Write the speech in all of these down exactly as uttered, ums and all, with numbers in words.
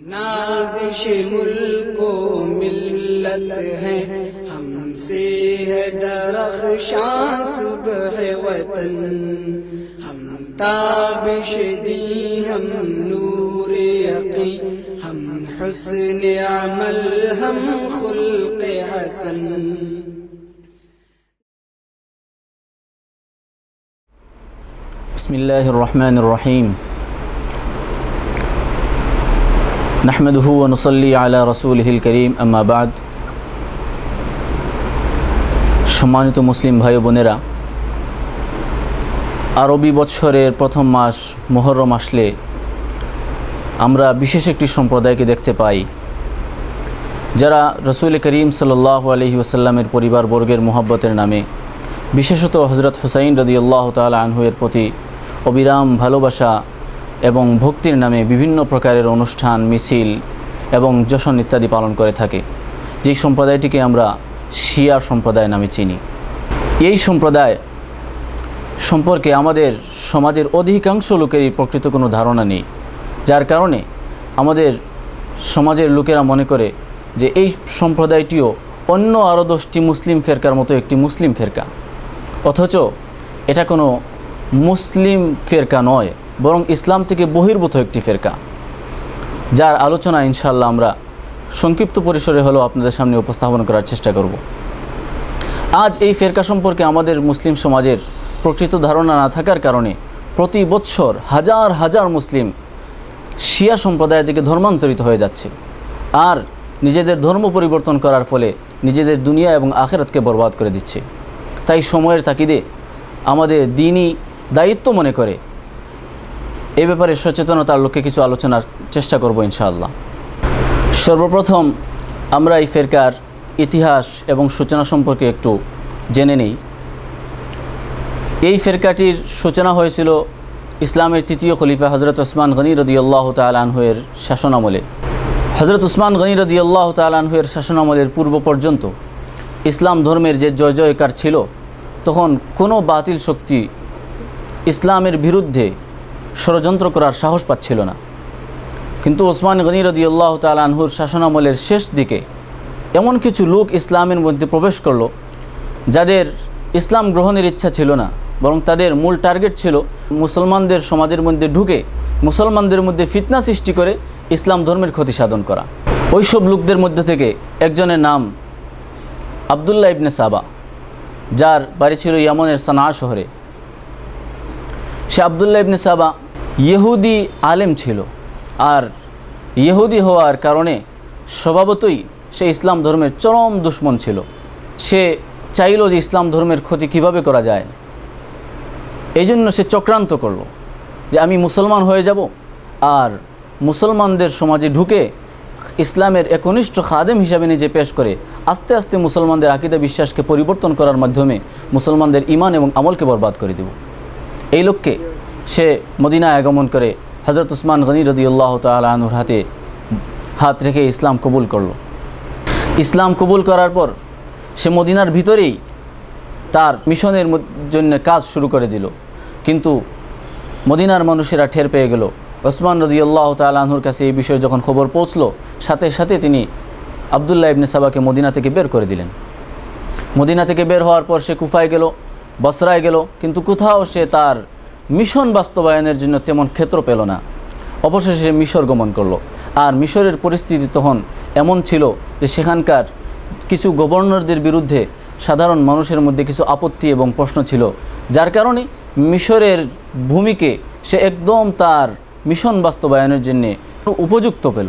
नाज़िश मुल्को मिल्लत है, हमसे है दरख्शां सुबह वतन। हम ताबिश दी हम नूर यक़ीन, हम हुस्न अमल हम खुल्क़ हसन। बिस्मिल्लाहिर रहमानिर रहीम। नहमदुहु व नुसल्ली अला रसूलिहिल करीम, अम्मा बाद। सम्मानित मुस्लिम भाई बोनेरा, আরবি বছরের প্রথম মাস মুহররম আসলে আমরা বিশেষ একটি সম্প্রদায়কে দেখতে পাই, যারা রসুল করিম সাল্লাল্লাহু আলাইহি ওয়াসাল্লামের পরিবারবর্গের মোহাব্বতের নামে, বিশেষত হযরত হুসাইন রাদিয়াল্লাহু তাআলা আনহু এর প্রতি অবিরাম ভালোবাসা এবং ভক্তির নামে বিভিন্ন প্রকারের অনুষ্ঠান, মিছিল এবং জশ্ন ইত্যাদি পালন করে থাকে। যেই সম্প্রদায়টিকে আমরা শিয়া সম্প্রদায় নামে চিনি। এই সম্প্রদায় সম্পর্কে আমাদের সমাজের অধিকাংশ লোকেরই প্রকৃত কোনো ধারণা নেই, যার কারণে আমাদের সমাজের লোকেরা মনে করে যে এই সম্প্রদায়টিও অন্য আরও দশটি মুসলিম ফেরকার মতো একটি মুসলিম ফেরকা, অথচ এটা কোনো মুসলিম ফেরকা নয়, বরং ইসলাম থেকে বহির্ভূত একটি ফেরকা, যার আলোচনা ইনশাআল্লাহ আমরা সংক্ষিপ্ত পরিসরে হলেও আপনাদের সামনে উপস্থাপন করার চেষ্টা করব। আজ এই ফেরকা সম্পর্কে আমাদের মুসলিম সমাজের প্রকৃত ধারণা না থাকার কারণে প্রতি বৎসর হাজার হাজার মুসলিম শিয়া সম্প্রদায় থেকে ধর্মান্তরিত হয়ে যাচ্ছে, আর নিজেদের ধর্ম পরিবর্তন করার ফলে নিজেদের দুনিয়া এবং আখিরাতকে বরবাদ করে দিচ্ছে। তাই সময়ের তাকিদে আমাদের দ্বীনি দায়িত্ব মনে করে এ ব্যাপারে সচেতনতার লক্ষ্যে কিছু আলোচনার চেষ্টা করব ইনশাআল্লাহ। সর্বপ্রথম আমরা এই ফেরকার ইতিহাস এবং সূচনা সম্পর্কে একটু জেনে নেই। এই ফেরকাটির সূচনা হয়েছিল ইসলামের তৃতীয় খলিফা হযরত উসমান গনি রাদিয়াল্লাহু তাআলা আনহু এর শাসনামলে। হযরত উসমান গনি রাদিয়াল্লাহু তাআলা আনহু এর শাসনামলের পূর্ব পর্যন্ত ইসলাম ধর্মের যে জয় জয়কার ছিল, তখন কোনো বাতিল শক্তি ইসলামের বিরুদ্ধে ষড়যন্ত্র করার সাহস পাচ্ছিল না। কিন্তু ওসমান গনি রাদিয়াল্লাহু তাআলা আনহুর শাসনামলের শেষ দিকে এমন কিছু লোক ইসলামের মধ্যে প্রবেশ করলো, যাদের ইসলাম গ্রহণের ইচ্ছা ছিল না, বরং তাদের মূল টার্গেট ছিল মুসলমানদের সমাজের মধ্যে ঢুকে মুসলমানদের মধ্যে ফিতনা সৃষ্টি করে ইসলাম ধর্মের ক্ষতি সাধন করা। ওইসব লোকদের মধ্যে থেকে একজনের নাম আবদুল্লাহ ইবনে সাবা, যার বাড়ি ছিল ইয়ামনের সানা শহরে। সে আবদুল্লাহ ইবনে সাবা ইহুদি আলেম ছিল, আর ইহুদি হওয়ার কারণে স্বভাবতই সে ইসলাম ধর্মের চরম দুশমন ছিল। সে চাইল যে ইসলাম ধর্মের ক্ষতি কিভাবে করা যায়, এই জন্য সে চক্রান্ত করল যে আমি মুসলমান হয়ে যাব, আর মুসলমানদের সমাজে ঢুকে ইসলামের একনিষ্ঠ খাদেম হিসাবে নিজে পেশ করে আস্তে আস্তে মুসলমানদের আকীদা বিশ্বাসকে পরিবর্তন করার মাধ্যমে মুসলমানদের ঈমান এবং আমলকে বরবাদ করে দেব। এই লক্ষ্যে সে মদিনায় আগমন করে হযরত উসমান গনি রাদিয়াল্লাহু তাআলা আনহুর হাতে হাত রেখে ইসলাম কবুল করল। ইসলাম কবুল করার পর সে মদিনার ভিতরেই তার মিশনের জন্য কাজ শুরু করে দিল। কিন্তু মদিনার মানুষেরা টের পেয়ে গেল। উসমান রাদিয়াল্লাহু তাআলা আনহুর কাছে এই বিষয়ে যখন খবর পৌঁছলো, সাথে সাথে তিনি আবদুল্লাহ ইবনে সাবাকে মদিনা থেকে বের করে দিলেন। মদিনা থেকে বের হওয়ার পর সে কুফায় গেল, বসরায় গেল, কিন্তু কোথাও সে তার মিশন বাস্তবায়নের জন্য তেমন ক্ষেত্র পেল না। অবশেষে সে মিশর গমন করলো। আর মিশরের পরিস্থিতি তখন এমন ছিল যে সেখানকার কিছু গভর্নরদের বিরুদ্ধে সাধারণ মানুষের মধ্যে কিছু আপত্তি এবং প্রশ্ন ছিল, যার কারণে মিশরের ভূমিকে সে একদম তার মিশন বাস্তবায়নের জন্য উপযুক্ত পেল।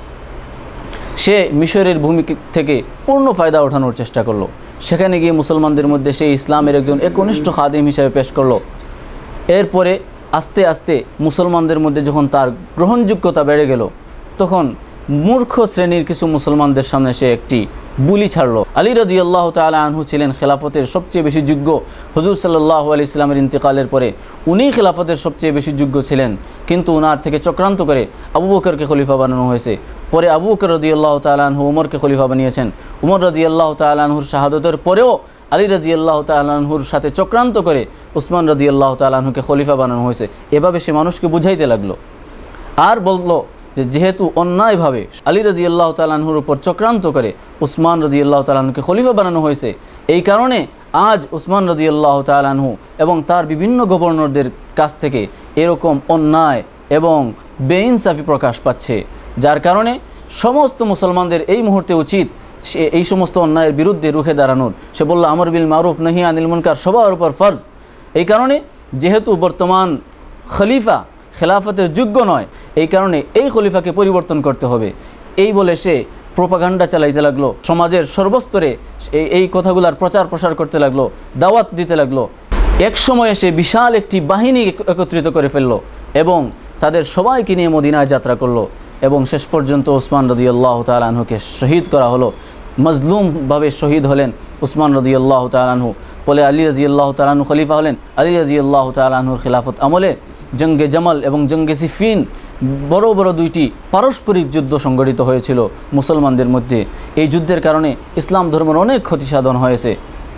সে মিশরের ভূমি থেকে পূর্ণ ফায়দা ওঠানোর চেষ্টা করলো। সেখানে গিয়ে মুসলমানদের মধ্যে সে ইসলামের একজন একনিষ্ঠ খাদেম হিসাবে পেশ করলো। এরপরে আস্তে আস্তে মুসলমানদের মধ্যে যখন তার গ্রহণযোগ্যতা বেড়ে গেল, তখন মূর্খ শ্রেণীর কিছু মুসলমানদের সামনে সে একটি বুলি ছাড়লো। আলী রাদিয়াল্লাহু তাআলা আনহু ছিলেন খেলাফতের সবচেয়ে বেশি যোগ্য। হুজুর সাল্লাল্লাহু আলাইহি সাল্লামের ইন্তেকালের পরে উনি খেলাফতের সবচেয়ে বেশি যোগ্য ছিলেন, কিন্তু উনার থেকে চক্রান্ত করে আবু বকরকে খলিফা বানানো হয়েছে। পরে আবু বকর রাদিয়াল্লাহু তাআলা আনহু উমরকে খলিফা বানিয়েছেন। উমর রাদিয়াল্লাহু তাআলা আনহুর শাহাদাতের পরেও আলী রাদিয়াল্লাহু তাআলা আনহুর সাথে চক্রান্ত করে উসমান রাদিয়াল্লাহু তাআলা আনহুকে খলিফা বানানো হয়েছে। এভাবে সে মানুষকে বুঝাইতে লাগলো আর বলল যে যেহেতু অন্যায়ভাবে আলী রাদিয়াল্লাহু তাআলা আনহুর উপর চক্রান্ত করে উসমান রাদিয়াল্লাহু তাআলা আনহুকে খলিফা বানানো হয়েছে, এই কারণে আজ উসমান রাদিয়াল্লাহু তাআলা আনহু এবং তার বিভিন্ন গভর্নরদের কাছ থেকে এরকম অন্যায় এবং বেইনসাফি প্রকাশ পাচ্ছে, যার কারণে সমস্ত মুসলমানদের এই মুহূর্তে উচিত সে এই সমস্ত অন্যায়ের বিরুদ্ধে রুখে দাঁড়ানোর। সে বলল আমর বিল মারুফ নাহি আনিল মুনকার সবার উপর ফরজ। এই কারণে যেহেতু বর্তমান খলিফা খেলাফতের যোগ্য নয়, এই কারণে এই খলিফাকে পরিবর্তন করতে হবে, এই বলে সে প্রোপাগান্ডা চালাইতে লাগলো, সমাজের সর্বস্তরে এই কথাগুলার প্রচার প্রসার করতে লাগলো, দাওয়াত দিতে লাগলো। এক সময়ে সে বিশাল একটি বাহিনী একত্রিত করে ফেললো এবং তাদের সবাইকে নিয়ে মদিনায় যাত্রা করলো এবং শেষ পর্যন্ত উসমান রাদিয়াল্লাহু তাআলা আনহুকে শহীদ করা হলো। মজলুমভাবে শহীদ হলেন উসমান রাদিয়াল্লাহু তাআলা আনহু। বলে আলী রাদিয়াল্লাহু তাআলা আনহু খলিফা হলেন। আলী রাদিয়াল্লাহু তাআলা আনহুর খিলাফত আমলে জঙ্গে জামাল এবং জঙ্গে সিফিন বড় বড় দুইটি পারস্পরিক যুদ্ধ সংঘটিত হয়েছিল মুসলমানদের মধ্যে। এই যুদ্ধের কারণে ইসলাম ধর্মের অনেক ক্ষতি সাধন হয়েছে।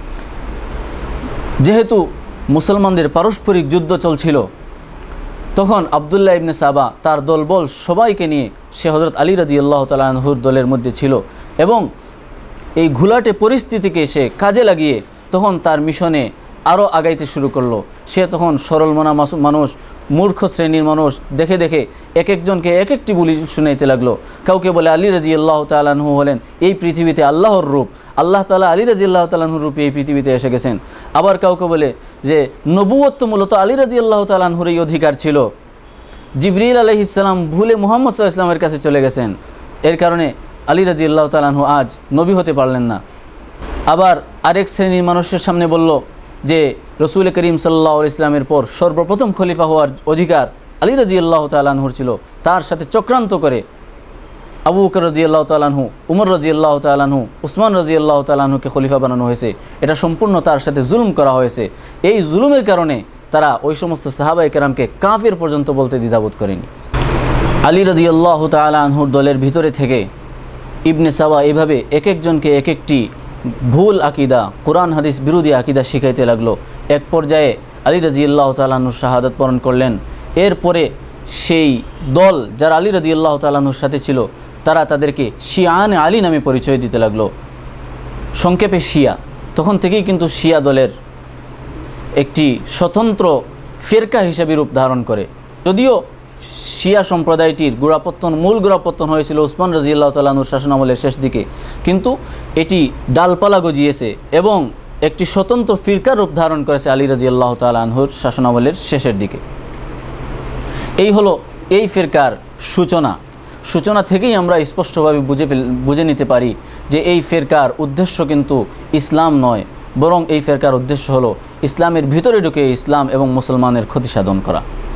যেহেতু মুসলমানদের পারস্পরিক যুদ্ধ চলছিল, তখন আবদুল্লাহ ইবনে সাবা তার দলবল সবাইকে নিয়ে সে হযরত আলী রাদিয়াল্লাহু তাআলা আনহুর দলের মধ্যে ছিল এবং এই ঘোলাটে পরিস্থিতিকে সে কাজে লাগিয়ে তখন তার মিশনে আরও আগাইতে শুরু করলো। সে তখন সরল মনা মানুষ, মূর্খ শ্রেণীর মানুষ দেখে দেখে এক একজনকে এক একটি বুলি শুনাইতে লাগলো। কাউকে বলে আলী রাদিয়াল্লাহু তাআলা আনহু হলেন এই পৃথিবীতে আল্লাহর রূপ, আল্লাহ তাআলা আলী রাদিয়াল্লাহু তাআলা আনহুর রূপে এই পৃথিবীতে এসে গেছেন। আবার কাউকে বলে যে নবুয়ত মূলত আলী রাদিয়াল্লাহু তাআলা আনহুর এই অধিকার ছিল, জিবরিল আলাইহিস সালাম ভুলে মুহাম্মদ সাল্লাল্লাহু আলাইহি ওয়াসাল্লামের কাছে চলে গেছেন, এর কারণে আলী রাদিয়াল্লাহু তাআলা আনহু আজ নবী হতে পারলেন না। আবার আরেক শ্রেণীর মানুষের সামনে বলল যে রসুল করিম সাল্লাল্লাহু আলাইহি ওয়াসাল্লামের পর সর্বপ্রথম খলিফা হওয়ার অধিকার আলী রাদিয়াল্লাহু তাআলা আনহুর ছিল। তার সাথে চক্রান্ত করে আবু বকর রাদিয়াল্লাহু তাআলা আনহু, উমর রাদিয়াল্লাহু তাআলা আনহু, উসমান রাদিয়াল্লাহু তাআলা আনহুকে খলিফা বানানো হয়েছে। এটা সম্পূর্ণ তার সাথে জুলুম করা হয়েছে। এই জুলুমের কারণে তারা ওই সমস্ত সাহাবায়ে কেরামকে কাফির পর্যন্ত বলতে দ্বিধাবোধ করেনি। আলী রাদিয়াল্লাহু তাআলা আনহুর দলের ভিতরে থেকে ইবনে সাওয়া এইভাবে এক একজনকে এক একটি ভুল আকিদা, কোরআন হাদিস বিরোধী আকিদা শিখাইতে লাগলো। এক পর্যায়ে আলী রাদিয়াল্লাহু তাআলা আনহু শাহাদাত বরণ করলেন। এরপরে সেই দল যারা আলী রাদিয়াল্লাহু তাআলা আনহুর সাথে ছিল তারা তাদেরকে শিয়ানে আলী নামে পরিচয় দিতে লাগলো, সংক্ষেপে শিয়া। তখন থেকেই কিন্তু শিয়া দলের একটি স্বতন্ত্র ফিরকা হিসেবে রূপ ধারণ করে। যদিও শিয়া সম্প্রদায়টির গোড়াপত্তন মূল গোড়াপত্তন হয়েছিল উসমান রাদিয়াল্লাহু তাআলা আনহুর শাসনামলের শেষ দিকে, কিন্তু এটি ডালপালা গজিয়েছে এবং একটি স্বতন্ত্র ফিরকার রূপ ধারণ করেছে আলী রাদিয়াল্লাহু তাআলা আনহুর শাসনামলের শেষের দিকে। এই হলো এই ফিরকার সূচনা। সূচনা থেকেই আমরা স্পষ্টভাবে বুঝে বুঝে নিতে পারি যে এই ফিরকার উদ্দেশ্য কিন্তু ইসলাম নয়, বরং এই ফিরকার উদ্দেশ্য হলো ইসলামের ভিতরে ঢুকে ইসলাম এবং মুসলমানের ক্ষতি সাধন করা।